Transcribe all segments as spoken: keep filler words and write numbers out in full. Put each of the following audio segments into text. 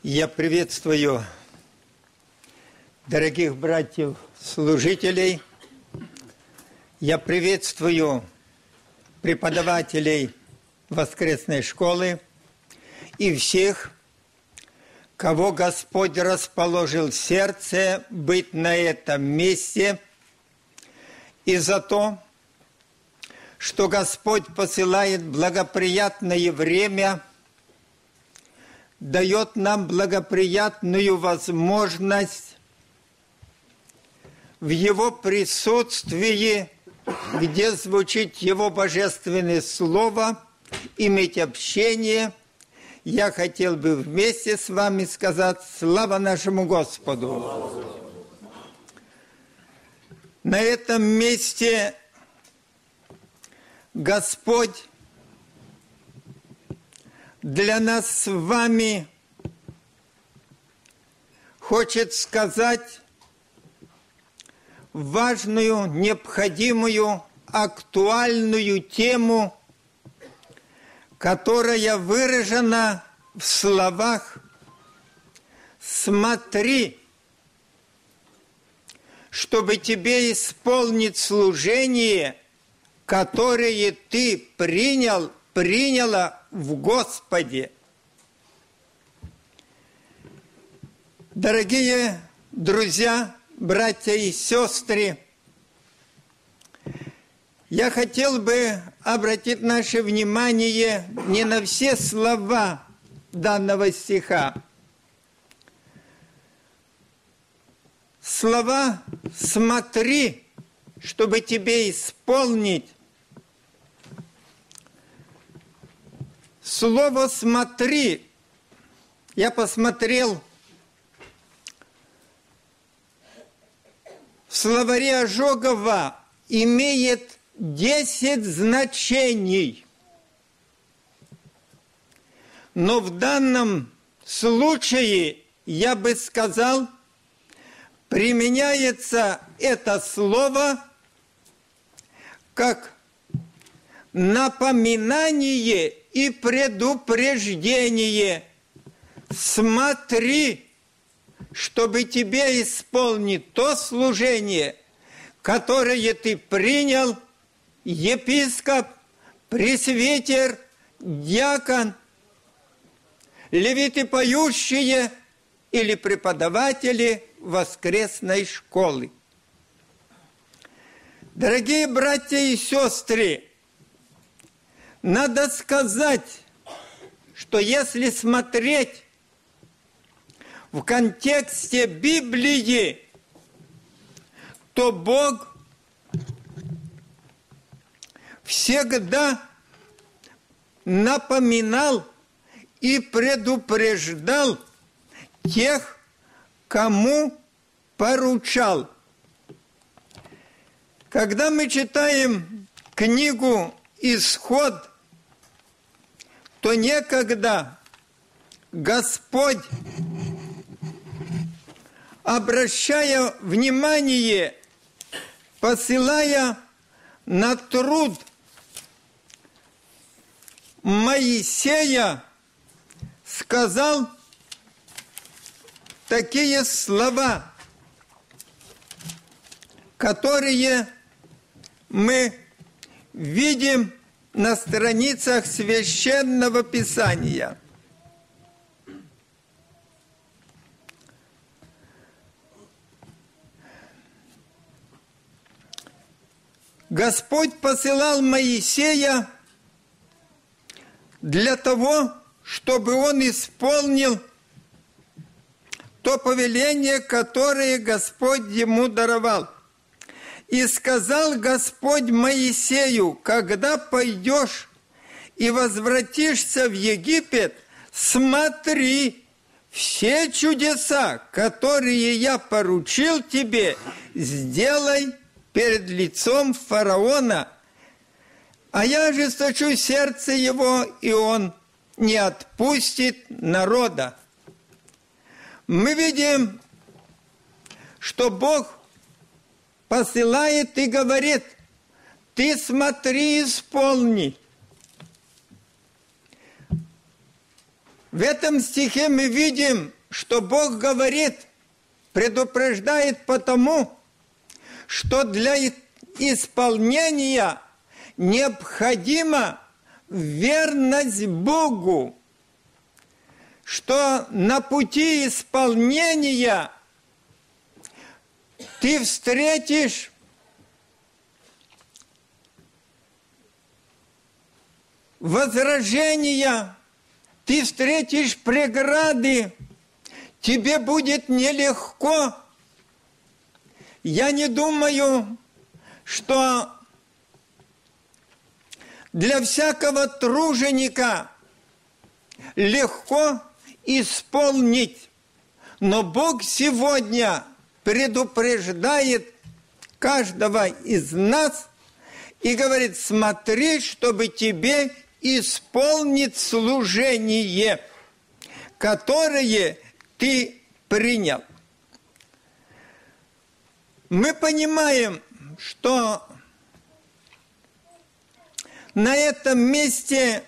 Я приветствую дорогих братьев-служителей. Я приветствую преподавателей воскресной школы и всех, кого Господь расположил в сердце быть на этом месте, и за то, что Господь посылает благоприятное время, дает нам благоприятную возможность в Его присутствии, где звучит Его божественное Слово, иметь общение. Я хотел бы вместе с вами сказать слава нашему Господу. На этом месте Господь для нас с вами хочет сказать важную, необходимую, актуальную тему, которая выражена в словах «Смотри, чтобы тебе исполнить служение, которое ты принял, приняла в Господе». Дорогие друзья, братья и сестры, я хотел бы обратить наше внимание не на все слова данного стиха. Слова «смотри, чтобы тебе исполнить». Слово «смотри», я посмотрел в словаре Ожогова, имеет десять значений. Но в данном случае, я бы сказал, применяется это слово как напоминание и предупреждение. Смотри, чтобы тебе исполнить то служение, которое ты принял, епископ, пресвитер, диакон, левиты поющие или преподаватели воскресной школы. Дорогие братья и сестры, надо сказать, что если смотреть в контексте Библии, то Бог всегда напоминал и предупреждал тех, кому поручал. Когда мы читаем книгу «Исход», то некогда Господь, обращая внимание, посылая на труд Моисея, сказал такие слова, которые мы видим на страницах Священного Писания. Господь посылал Моисея для того, чтобы он исполнил то повеление, которое Господь ему даровал. «И сказал Господь Моисею: когда пойдешь и возвратишься в Египет, смотри, все чудеса, которые я поручил тебе, сделай перед лицом фараона, а я ожесточу сердце его, и он не отпустит народа». Мы видим, что Бог посылает и говорит: ты смотри, исполни. В этом стихе мы видим что Бог говорит, предупреждает потому, что для исполнения необходима верность Богу, что на пути исполнения ты встретишь возражения, ты встретишь преграды, тебе будет нелегко. Я не думаю, что для всякого труженика легко исполнить, но Бог сегодня предупреждает каждого из нас и говорит: смотри, чтобы тебе исполнить служение, которое ты принял. Мы понимаем, что на этом месте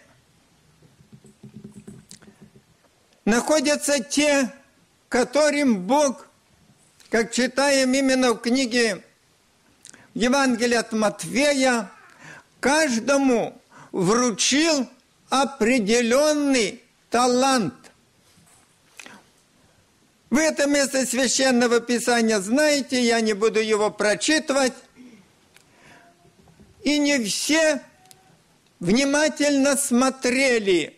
находятся те, которым Бог, как читаем именно в книге Евангелия от Матфея, каждому вручил определенный талант. Вы это место Священного Писания знаете, я не буду его прочитывать. И не все внимательно смотрели,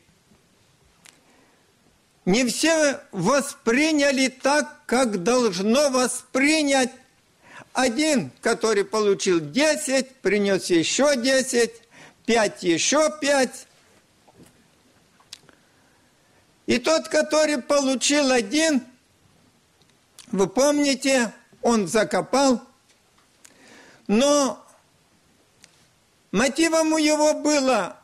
не все восприняли так, как должно воспринять. Один, который получил десять, принес еще десять, пять еще пять. И тот, который получил один, вы помните, он закопал, но мотивом у его было: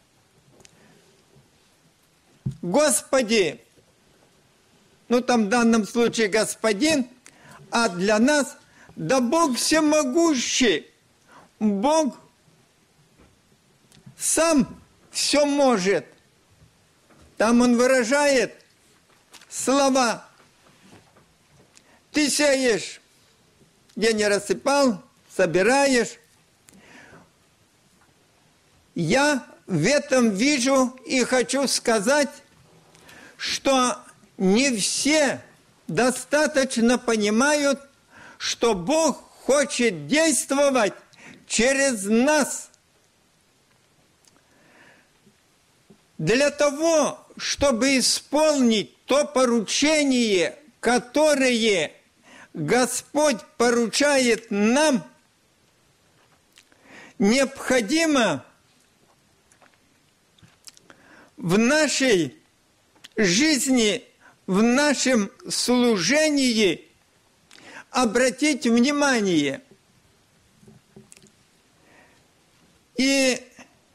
Господи, ну там в данном случае господин, а для нас да Бог всемогущий, Бог сам все может. Там он выражает слова: ты сеешь, где не рассыпал, собираешь. Я в этом вижу и хочу сказать, что не все достаточно понимают, что Бог хочет действовать через нас. Для того, чтобы исполнить то поручение, которое Господь поручает нам, необходимо в нашей жизни, в нашем служении обратить внимание. И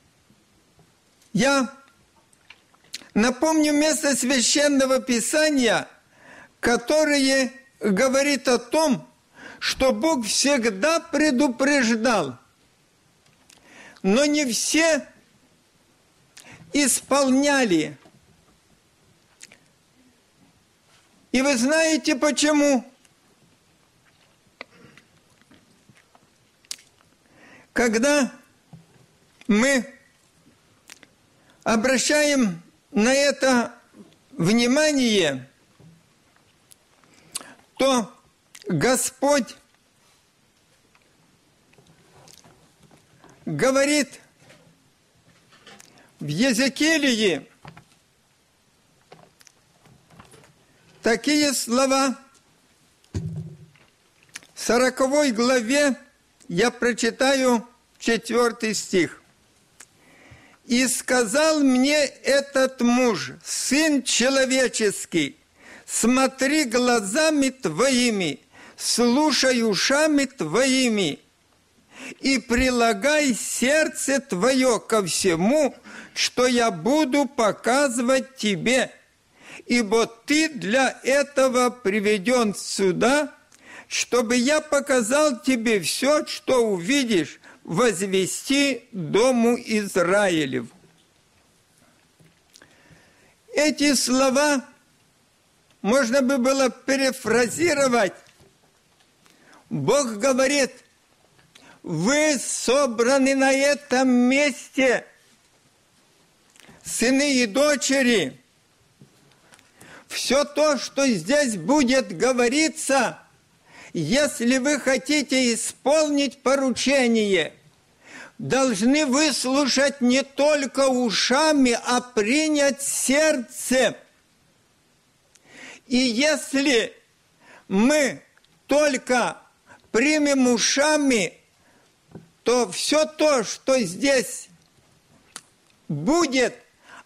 я напомню место Священного Писания, которое говорит о том, что Бог всегда предупреждал, но не все исполняли. И вы знаете почему? Когда мы обращаем на это внимание, то Господь говорит в Езекииле такие слова. В сороковой главе я прочитаю четвертый стих. «И сказал мне этот муж, сын человеческий, смотри глазами твоими, слушай ушами твоими, и прилагай сердце твое ко всему, что я буду показывать тебе, ибо ты для этого приведен сюда, чтобы я показал тебе все, что увидишь, возвести дому Израилеву». Эти слова можно бы было перефразировать. Бог говорит: вы собраны на этом месте, сыны и дочери. Все то, что здесь будет говориться, если вы хотите исполнить поручение, должны выслушать не только ушами, а принять сердцем. И если мы только примем ушами, то все то, что здесь будет,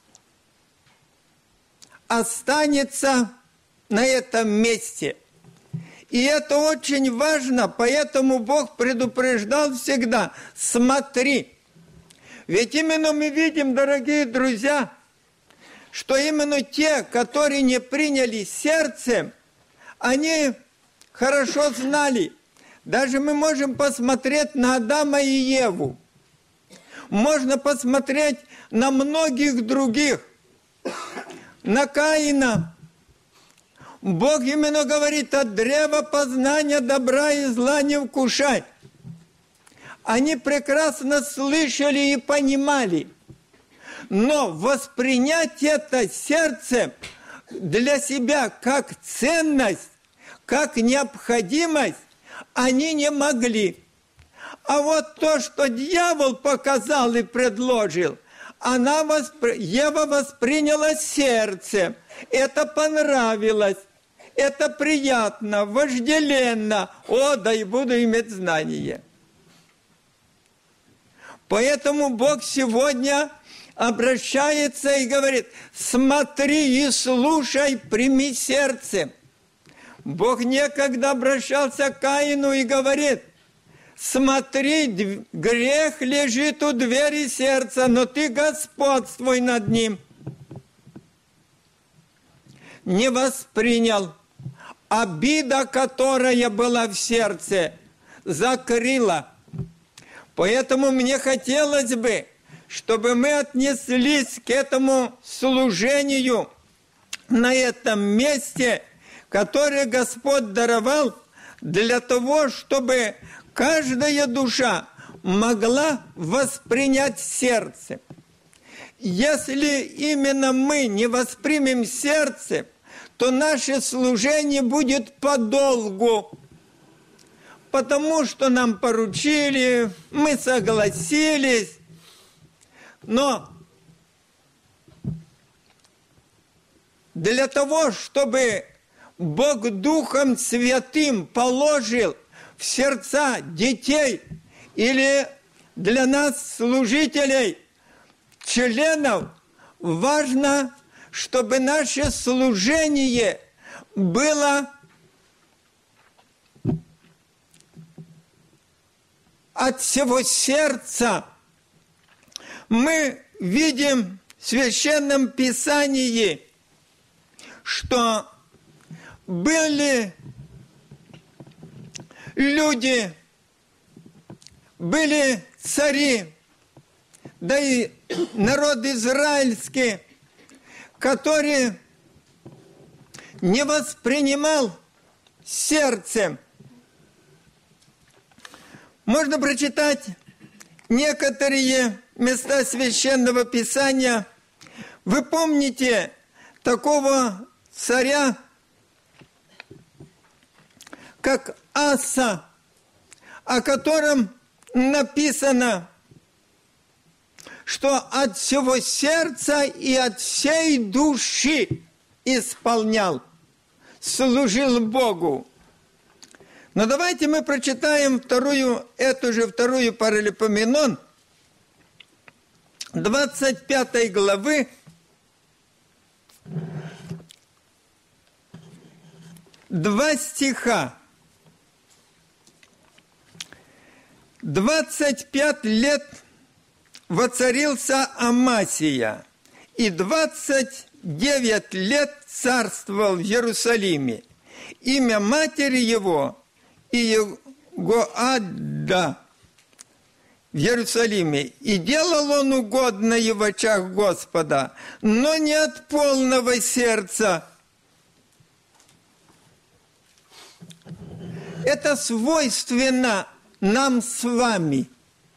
останется на этом месте. И это очень важно, поэтому Бог предупреждал всегда: смотри. Ведь именно мы видим, дорогие друзья, что именно те, которые не приняли сердцем, они хорошо знали. Даже мы можем посмотреть на Адама и Еву. Можно посмотреть на многих других. На Каина. Бог именно говорит: от древа познания добра и зла не вкушать. Они прекрасно слышали и понимали. Но воспринять это сердцем для себя как ценность, как необходимость, они не могли. А вот то, что дьявол показал и предложил, она воспри... Ева восприняла сердцем. Это понравилось. Это приятно, вожделенно. О, да и буду иметь знание. Поэтому Бог сегодня обращается и говорит: смотри и слушай, прими сердцем. Бог некогда обращался к Каину и говорит: смотри, грех лежит у двери сердца, но ты господствуй над ним. Не воспринял. Обида, которая была в сердце, закрыла. Поэтому мне хотелось бы, чтобы мы отнеслись к этому служению на этом месте, которое Господь даровал для того, чтобы каждая душа могла воспринять сердце. Если именно мы не воспримем сердце, то наше служение будет подолгу, потому что нам поручили, мы согласились. Но для того, чтобы Бог Духом Святым положил в сердца детей или для нас, служителей, членов, важно, чтобы наше служение было от всего сердца. Мы видим в Священном Писании, что были люди, были цари, да и народ израильский, который не воспринимал сердцем. Можно прочитать некоторые места Священного Писания. Вы помните такого царя, как Аса, о котором написано, что от всего сердца и от всей души исполнял, служил Богу. Но давайте мы прочитаем вторую, эту же вторую Паралипоменон, двадцать пятой главы, два стиха. двадцать пять лет воцарился Амасия, и двадцать девять лет царствовал в Иерусалиме. Имя матери его Иегоадда в Иерусалиме. И делал он угодное в очах Господа, но не от полного сердца. Это свойственно нам с вами.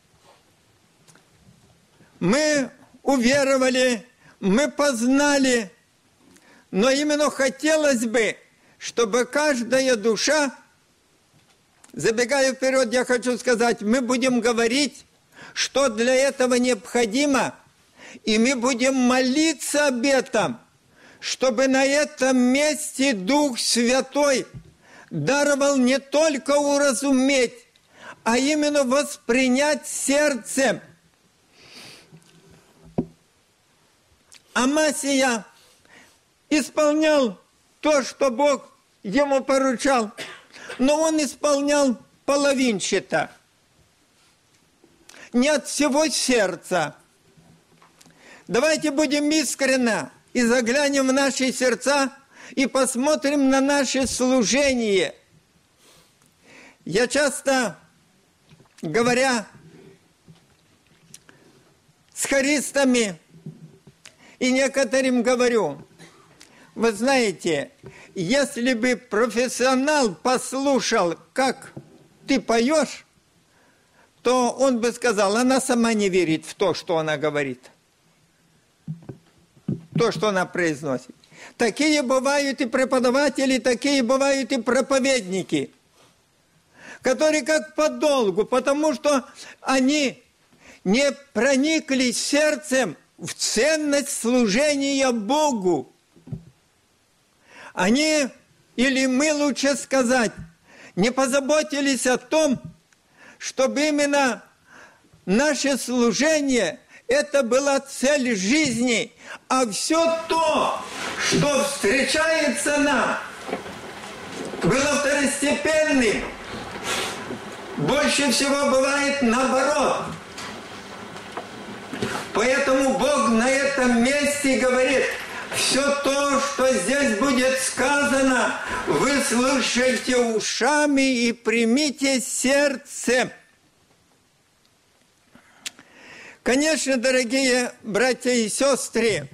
Мы уверовали, мы познали, но именно хотелось бы, чтобы каждая душа, забегая вперед, я хочу сказать, мы будем говорить, что для этого необходимо, и мы будем молиться об этом, чтобы на этом месте Дух Святой даровал не только уразуметь, а именно воспринять сердцем. Амасия исполнял то, что Бог ему поручал, но он исполнял половинчато, не от всего сердца. Давайте будем искренны и заглянем в наши сердца и посмотрим на наше служение. Я часто, говоря с хористами, и некоторым говорю, вы знаете, если бы профессионал послушал, как ты поешь, то он бы сказал, она сама не верит в то, что она говорит, то, что она произносит. Такие бывают и преподаватели, такие бывают и проповедники, которые как подолгу, потому что они не прониклись сердцем в ценность служения Богу. Они, или мы лучше сказать, не позаботились о том, чтобы именно наше служение, это была цель жизни, а все то, что встречается нам, было второстепенным. Больше всего бывает наоборот. Поэтому Бог на этом месте говорит, все то, что здесь будет сказано, вы слышите ушами и примите сердцем. Конечно, дорогие братья и сестры,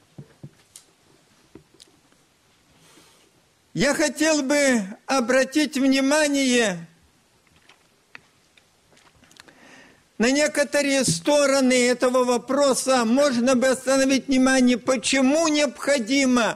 я хотел бы обратить внимание на некоторые стороны этого вопроса. Можно бы остановить внимание, почему необходимо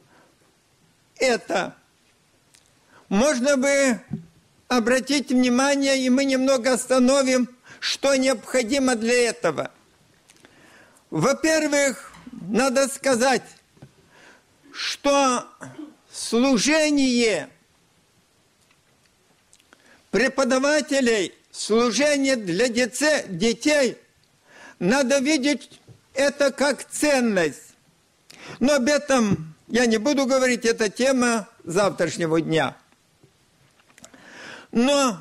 это. Можно бы обратить внимание, и мы немного остановим, что необходимо для этого. Во-первых, надо сказать, что служение преподавателей, служение для детей, надо видеть это как ценность. Но об этом я не буду говорить, это тема завтрашнего дня. Но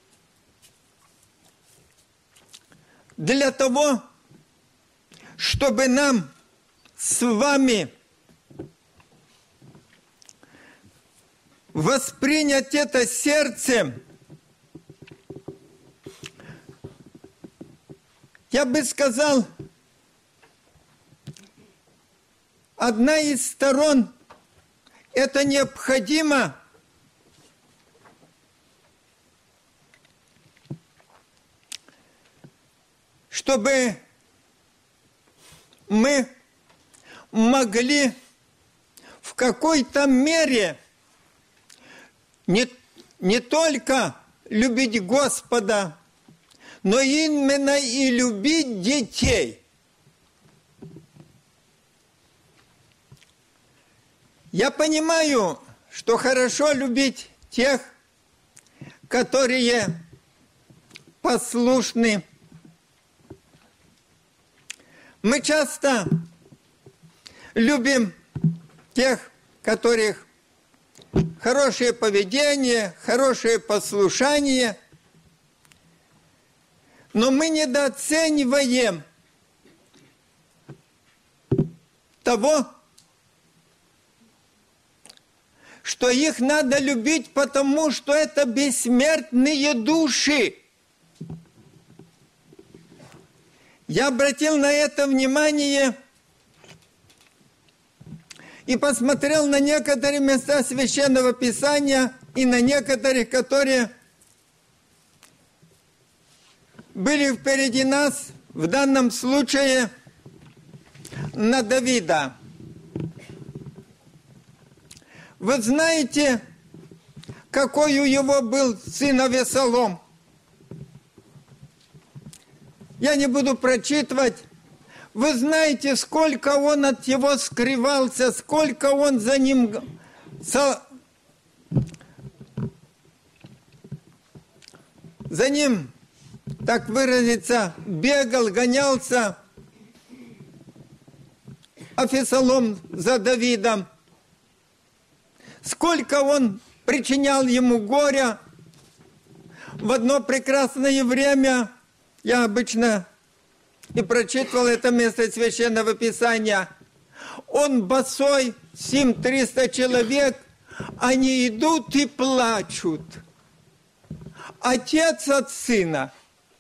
для того, чтобы нам с вами воспринять это сердцем, я бы сказал, одна из сторон – это необходимо чтобы мы могли в какой-то мере не, не только любить Господа, но именно и любить детей. Я понимаю, что хорошо любить тех, которые послушны. Мы часто любим тех, которых хорошее поведение, хорошее послушание, но мы недооцениваем того, что их надо любить, потому что это бессмертные души. Я обратил на это внимание и посмотрел на некоторые места Священного Писания, и на некоторых, которые были впереди нас, в данном случае на Давида. Вы знаете, какой у его был сын Авесолом? Я не буду прочитывать. Вы знаете, сколько он от него скрывался, сколько он за ним, со, за ним, так выразиться, бегал, гонялся. Авесолом за Давидом. Сколько он причинял ему горя. В одно прекрасное время, я обычно и прочитывал это место Священного Писания, он босой, семь триста человек, они идут и плачут. Отец от сына.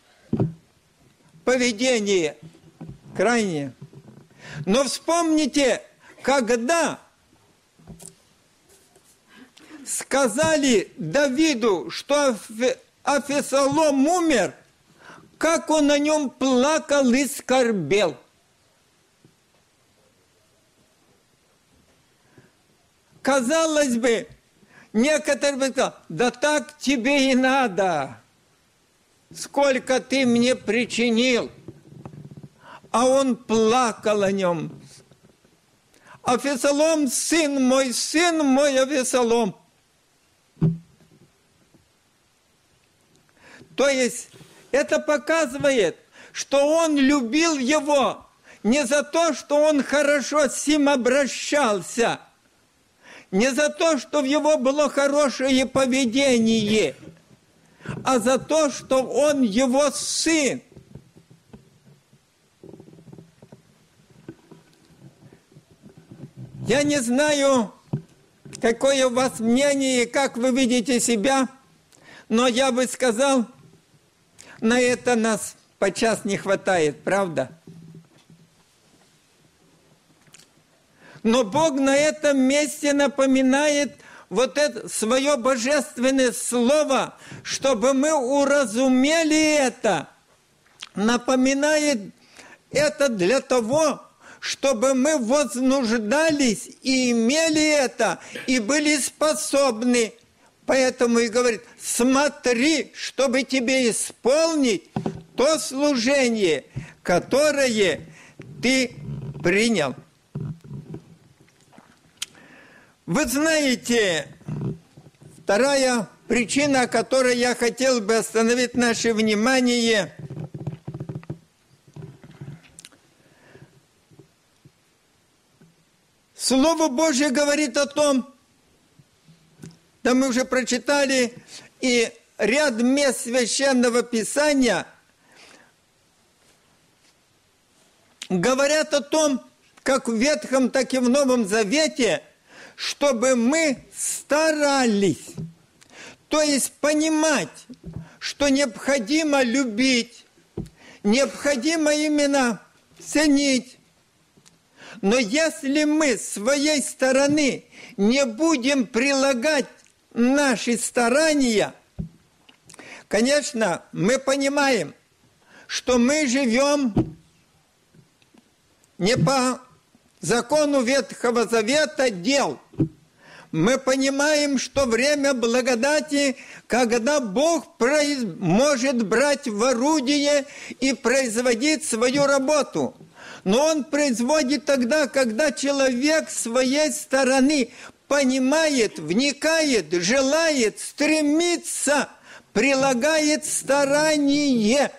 Поведение крайнее. Но вспомните, когда сказали Давиду, что Авесолом умер, как он о нем плакал и скорбел. Казалось бы, некоторые бы сказали, да так тебе и надо, сколько ты мне причинил. А он плакал о нем. Авесолом, сын мой, сын мой Авесолом. То есть, это показывает, что он любил его не за то, что он хорошо с ним обращался, не за то, что в его было хорошее поведение, а за то, что он его сын. Я не знаю, какое у вас мнение, как вы видите себя, но я бы сказал, на это нас подчас не хватает, правда? Но Бог на этом месте напоминает вот это свое божественное слово, чтобы мы уразумели это. Напоминает это для того, чтобы мы вознуждались и имели это, и были способны. Поэтому и говорит, смотри, чтобы тебе исполнить то служение, которое ты принял. Вы знаете, вторая причина, о которой я хотел бы остановить наше внимание, Слово Божье говорит о том, да мы уже прочитали, и ряд мест Священного Писания говорят о том, как в Ветхом, так и в Новом Завете, чтобы мы старались, то есть понимать, что необходимо любить, необходимо именно ценить. Но если мы с своей стороны не будем прилагать наши старания, конечно, мы понимаем, что мы живем не по закону Ветхого Завета дел. Мы понимаем, что время благодати, когда Бог произ... может брать в орудие и производить свою работу. Но Он производит тогда, когда человек с своей стороны понимает, вникает, желает, стремится, прилагает старание.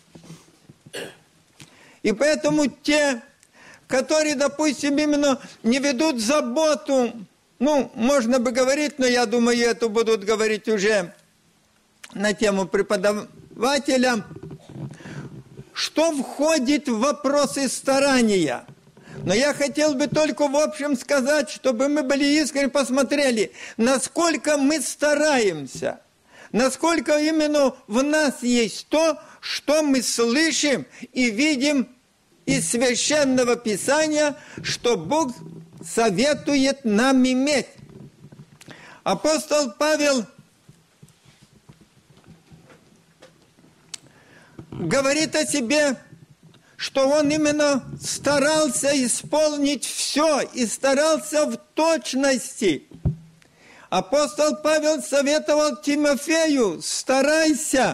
И поэтому те, которые, допустим, именно не ведут заботу, ну, можно бы говорить, но я думаю, это будут говорить уже на тему преподавателя, что входит в вопросы старания. Но я хотел бы только в общем сказать, чтобы мы были искренне посмотрели, насколько мы стараемся, насколько именно в нас есть то, что мы слышим и видим из Священного Писания, что Бог советует нам иметь. Апостол Павел говорит о себе, что он именно старался исполнить все и старался в точности. Апостол Павел советовал Тимофею: старайся.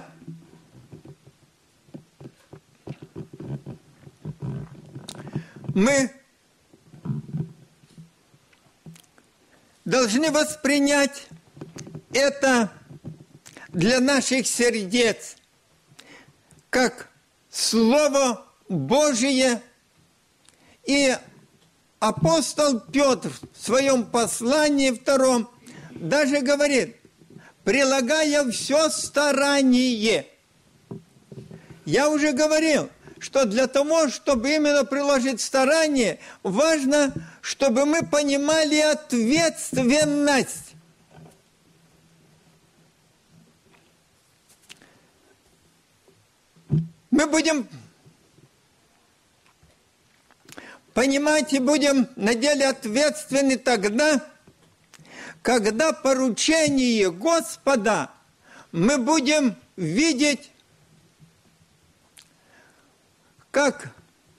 Мы должны воспринять это для наших сердец как Слово Божие. И апостол Петр в своем послании втором даже говорит: прилагая все старание. Я уже говорил, что для того, чтобы именно приложить старание, важно, чтобы мы понимали ответственность. Мы будем понимать и будем на деле ответственны тогда, когда поручение Господа мы будем видеть как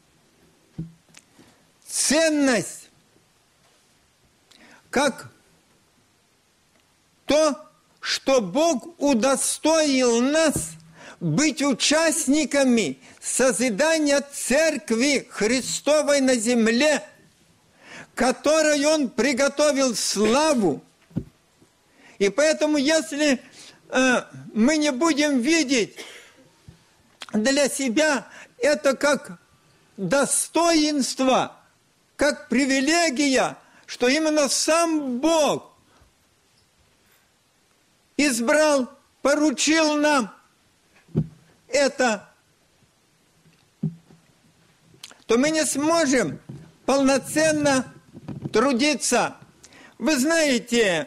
ценность, как то, что Бог удостоил нас быть участниками созидания Церкви Христовой на земле, которой Он приготовил славу. И поэтому, если э, мы не будем видеть для себя это как достоинство, как привилегия, что именно сам Бог избрал, поручил нам это, то мы не сможем полноценно трудиться. Вы знаете,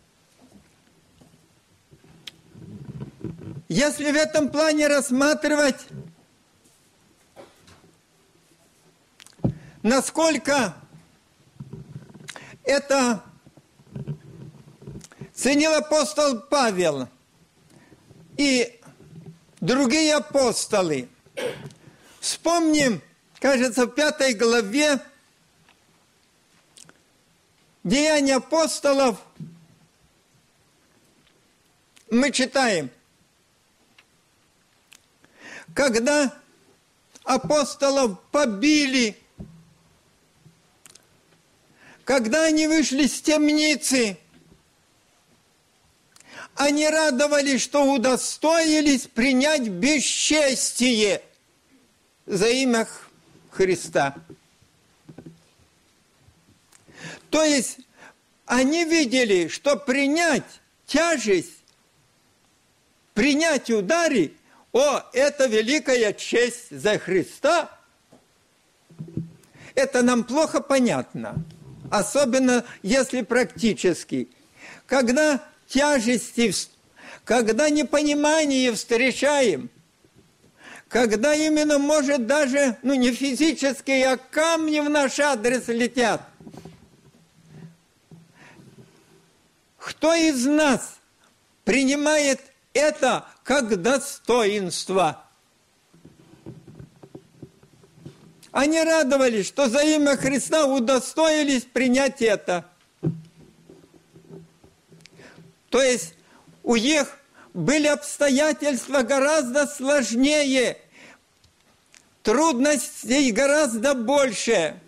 если в этом плане рассматривать, насколько это ценил апостол Павел и другие апостолы. Вспомним, кажется, в пятой главе Деяния апостолов мы читаем, когда апостолов побили, когда они вышли с темницы, они радовались, что удостоились принять бесчестие за имя Христа. То есть они видели, что принять тяжесть, принять удары, о, это великая честь за Христа. Это нам плохо понятно, особенно если практически. Когда тяжести, когда непонимание встречаем, когда именно, может, даже, ну, не физические, а камни в наш адрес летят. Кто из нас принимает это как достоинство? Они радовались, что за имя Христа удостоились принять это. То есть у них были обстоятельства гораздо сложнее, трудностей гораздо больше.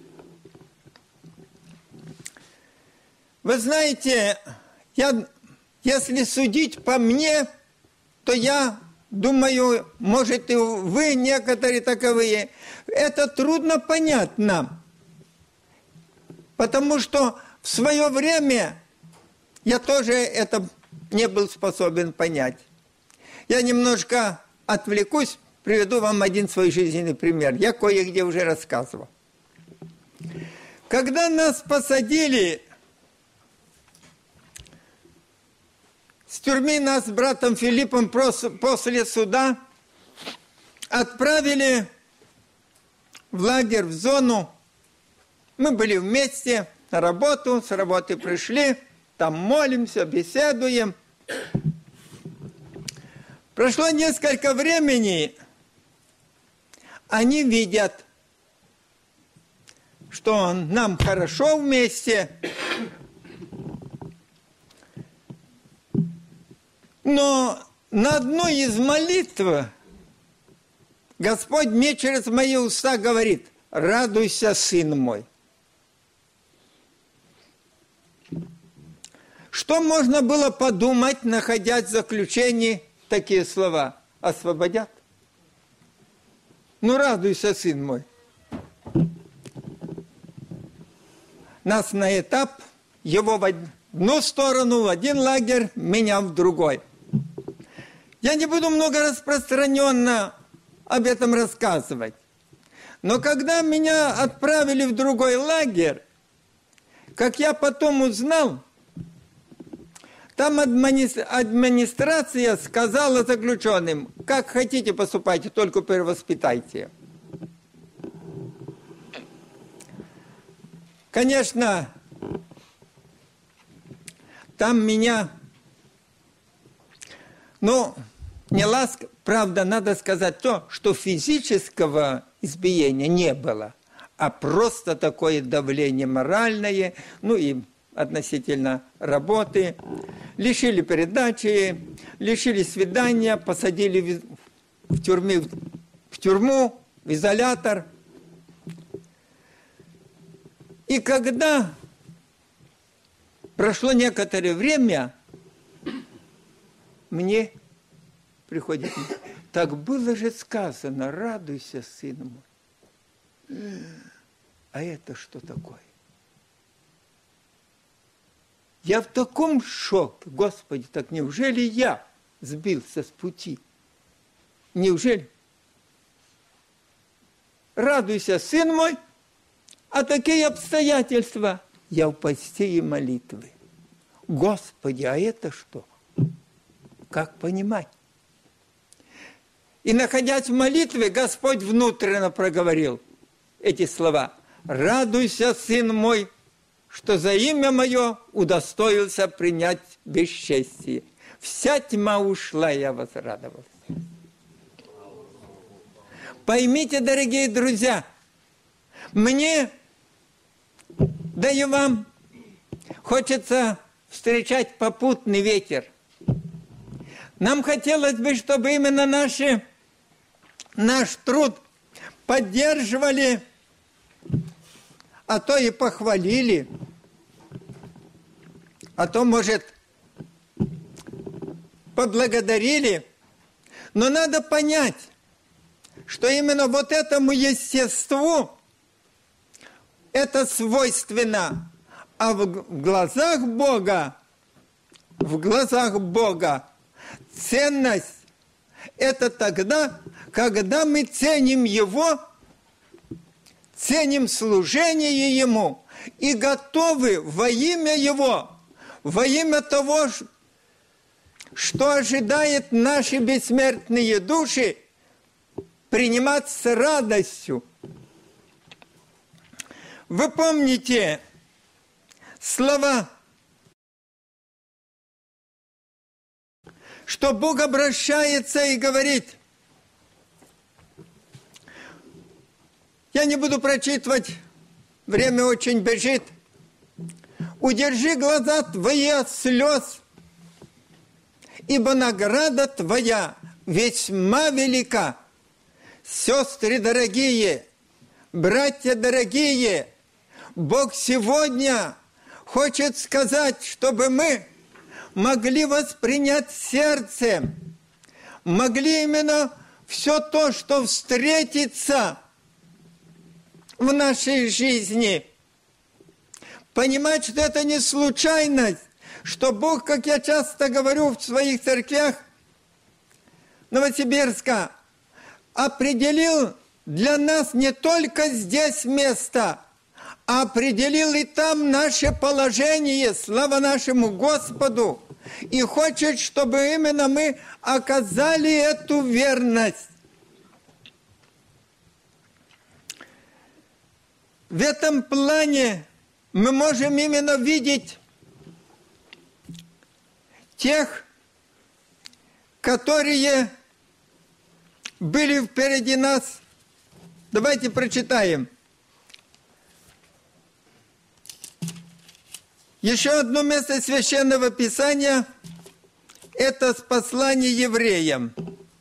Вы знаете, я, если судить по мне, то я думаю, может, и вы некоторые таковые, это трудно понять нам. Потому что в свое время я тоже это не был способен понять. Я немножко отвлекусь, приведу вам один свой жизненный пример. Я кое-где уже рассказывал. Когда нас посадили с тюрьмы, нас с братом Филиппом после суда отправили в лагерь, в зону. Мы были вместе на работу, с работы пришли. там молимся, беседуем. Прошло несколько времени, они видят, что нам хорошо вместе, но на одной из молитв Господь мне через мои уста говорит: радуйся, сын мой. Что можно было подумать, находясь в заключении, такие слова? Освободят? Ну, радуйся, сын мой. Нас на этап, его в одну сторону, в один лагерь, меня в другой. Я не буду много распространенно об этом рассказывать. Но когда меня отправили в другой лагерь, как я потом узнал, там администрация сказала заключенным: как хотите поступайте, только перевоспитайте. Конечно, там меня, ну, не ласк, правда, надо сказать то, что физического избиения не было, а просто такое давление моральное, ну и относительно работы. Лишили передачи, лишили свидания, посадили в, тюрьме, в тюрьму, в изолятор. И когда прошло некоторое время, мне приходит: так было же сказано, радуйся, сын мой. А это что такое? Я в таком шоке. Господи, так неужели я сбился с пути? Неужели? Радуйся, сын мой, а такие обстоятельства. Я в посте и молитве. Господи, а это что? Как понимать? И, находясь в молитве, Господь внутренно проговорил эти слова: радуйся, сын мой, что за имя мое удостоился принять бесчестие. Вся тьма ушла, я возрадовался. Поймите, дорогие друзья, мне, да и вам, хочется встречать попутный ветер. Нам хотелось бы, чтобы именно наши, наш труд поддерживали, а то и похвалили, а то, может, поблагодарили. Но надо понять, что именно вот этому естеству это свойственно, а в глазах Бога, в глазах Бога ценность – это тогда, когда мы ценим Его, ценим служение Ему и готовы во имя Его, во имя того, что ожидает наши бессмертные души, принимать с радостью. Вы помните слова, что Бог обращается и говорит. Я не буду прочитывать, время очень бежит. Удержи глаза твои от слез, ибо награда твоя весьма велика. Сестры дорогие, братья дорогие, Бог сегодня хочет сказать, чтобы мы могли воспринять сердцем, могли именно все то, что встретится в нашей жизни, понимать, что это не случайность, что Бог, как я часто говорю в своих церквях Новосибирска, определил для нас не только здесь место, а определил и там наше положение, слава нашему Господу, и хочет, чтобы именно мы оказали эту верность. В этом плане мы можем именно видеть тех, которые были впереди нас. Давайте прочитаем. Еще одно место Священного Писания – это послание евреям.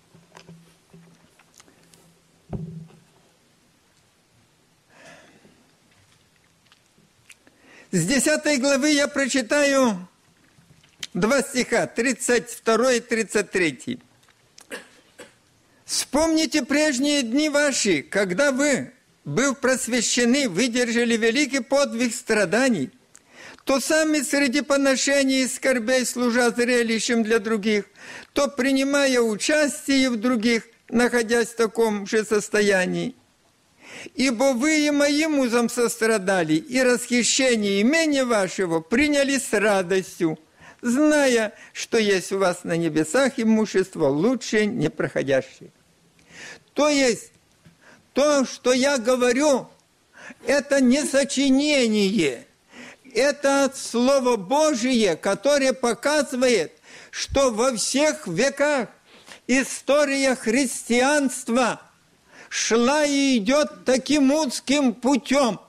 С десятой главы я прочитаю два стиха, тридцать второй и тридцать третий. «Вспомните прежние дни ваши, когда вы, быв просвещены, выдержали великий подвиг страданий, то сами среди поношений и скорбей, служа зрелищем для других, то принимая участие в других, находясь в таком же состоянии. Ибо вы и моим узом сострадали, и расхищение имения вашего приняли с радостью, зная, что есть у вас на небесах имущество лучшее, непроходящее». То есть, то, что я говорю, это не сочинение, это Слово Божие, которое показывает, что во всех веках история христианства шла и идет таким узким путем.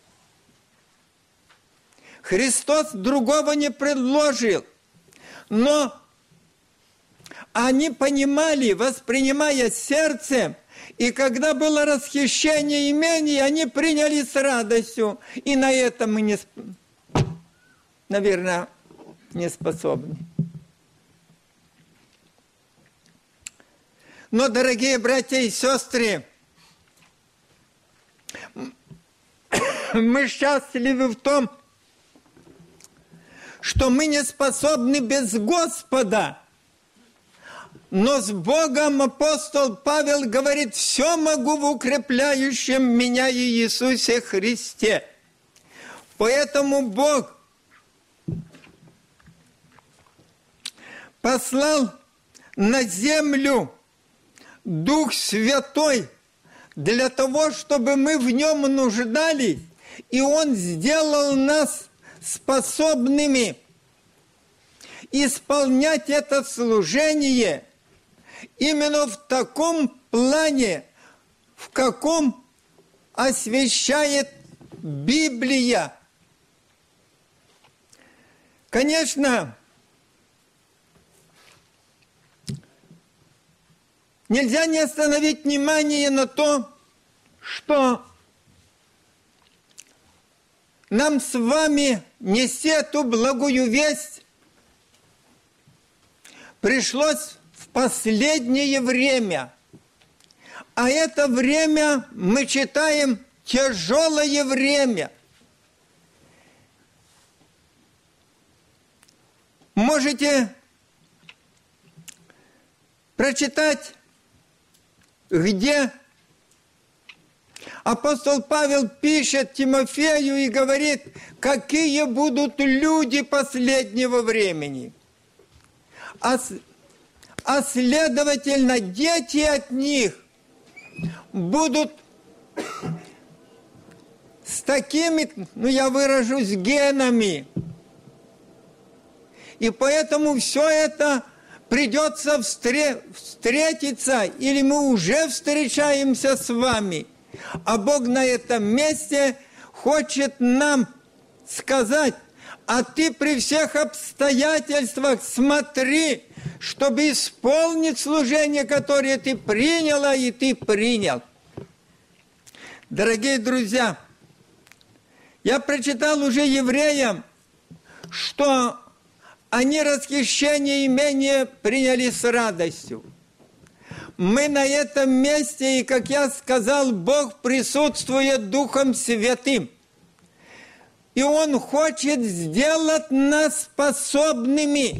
Христос другого не предложил, но они понимали, воспринимая сердцем, и когда было расхищение имений, они приняли с радостью, и на это мы, не, наверное, не способны. Но, дорогие братья и сестры, мы счастливы в том, что мы не способны без Господа. Но с Богом апостол Павел говорит: «Все могу в укрепляющем меня и Иисусе Христе». Поэтому Бог послал на землю Дух Святой для того, чтобы мы в нем нуждались, и Он сделал нас способными исполнять это служение именно в таком плане, в каком освещает Библия. Конечно, нельзя не остановить внимание на то, что нам с вами нести эту благую весть пришлось в последнее время. А это время, мы читаем, тяжелое время. Можете прочитать, где апостол Павел пишет Тимофею и говорит, какие будут люди последнего времени. А, а следовательно, дети от них будут с такими, ну я выражусь, генами. И поэтому все это придется встретиться, или мы уже встречаемся с вами. А Бог на этом месте хочет нам сказать: а ты при всех обстоятельствах смотри, чтобы исполнить служение, которое ты приняла и ты принял. Дорогие друзья, я прочитал уже евреям, что они расхищение имения приняли с радостью. Мы на этом месте, и, как я сказал, Бог присутствует Духом Святым. И Он хочет сделать нас способными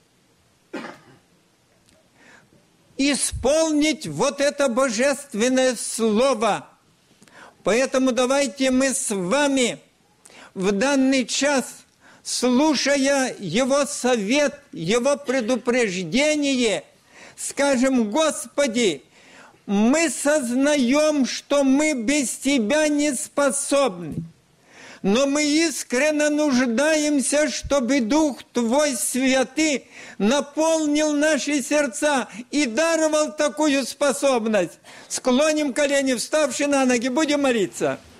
исполнить вот это божественное слово. Поэтому давайте мы с вами в данный час, слушая Его совет, Его предупреждение, скажем: Господи, мы сознаем, что мы без Тебя не способны. но мы искренне нуждаемся, чтобы Дух Твой Святый наполнил наши сердца и даровал такую способность. Склоним колени, вставши на ноги, будем молиться.